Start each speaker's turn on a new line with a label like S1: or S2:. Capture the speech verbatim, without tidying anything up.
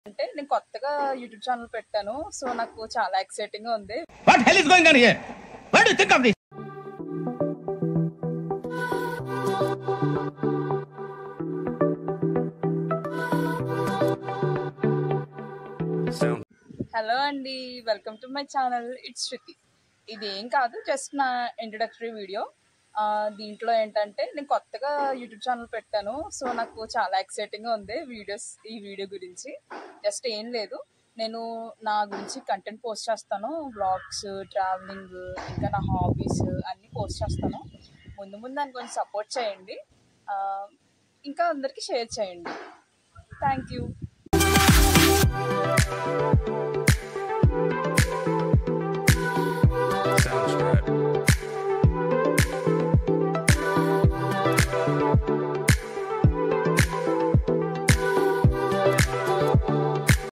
S1: అంటే నేను కొత్తగా యూట్యూబ్ ఛానల్ పెట్టాను. సో నాకు చాలా ఎక్సైటింగ్ గా ఉంది.
S2: What hell is going on here? What do you think of this?
S1: Hello అండి, welcome to my channel. It's Shruti. ఇది ఏం కాదు, జస్ట్ నా ఇంట్రడక్టరీ వీడియో. దీంట్లో ఏంటంటే నేను కొత్తగా యూట్యూబ్ ఛానల్ పెట్టాను. సో నాకు చాలా ఎక్సైటింగ్గా ఉంది వీడియోస్ ఈ వీడియో గురించి. జస్ట్ ఏం లేదు, నేను నా గురించి కంటెంట్ పోస్ట్ చేస్తాను. వ్లాగ్స్, ట్రావెలింగ్, ఇంకా నా హాబీస్ అన్నీ పోస్ట్ చేస్తాను. ముందు ముందు దాన్ని కొంచెం సపోర్ట్ చేయండి, ఇంకా అందరికీ షేర్ చేయండి. Thank you.